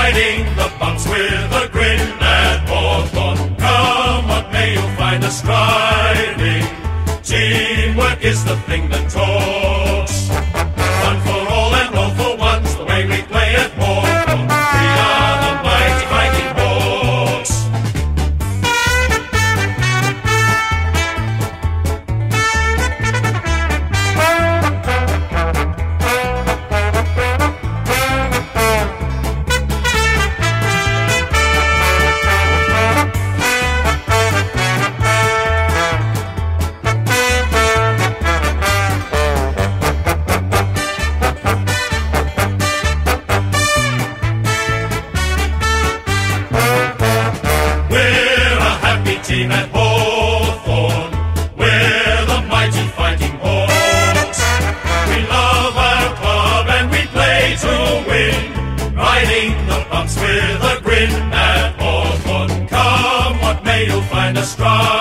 riding the bumps with a grin at Hawthorne. Come what may, you'll find us striving. Teamwork is the thing that talks. One for all and all for one's the way we play at Hawthorne. We are the mighty fighting Hawks. Team at Hawthorne, we're the mighty fighting Hawks. We love our club and we play to win, riding the bumps with a grin at Hawthorne. Come what may, you'll find us strong.